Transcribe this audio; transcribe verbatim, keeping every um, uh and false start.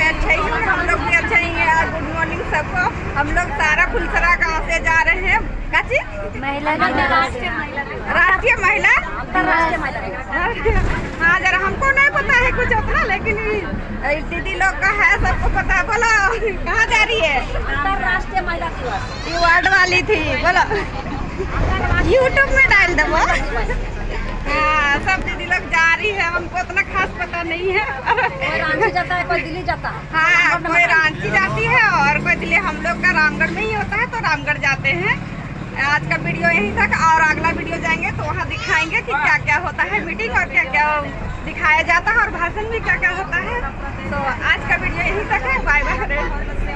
अच्छे ही हैं, हम लोग भी अच्छे ही हैं। गुड मॉर्निंग सबको। हम लोग सारा फुलसरा गाँव से जा रहे हैं। काची महिला राष्ट्रीय महिला हाँ, जरा हमको नहीं पता है कुछ उतना, लेकिन दीदी लोग का है, सबको पता है। बोलो कहाँ जा रही है? अंतरराष्ट्रीय महिला दिवस। ये वार्ड वाली थी। बोलो यूट्यूब में डाल दो। हाँ, सब दीदी लोग जा रही है, हमको उतना खास पता नहीं है। कोई रांची जाता है, कोई दिल्ली जाता है। हाँ, कोई रांची जाती है और कोई दिल्ली। हम लोग का रामगढ़ में ही होता है, तो रामगढ़ जाते हैं। आज का वीडियो यहीं तक, और अगला वीडियो जाएंगे तो वहाँ दिखाएंगे कि क्या क्या होता है मीटिंग, और क्या क्या दिखाया जाता है, और भाषण भी क्या क्या होता है। तो आज का वीडियो यहीं तक है। Bye bye.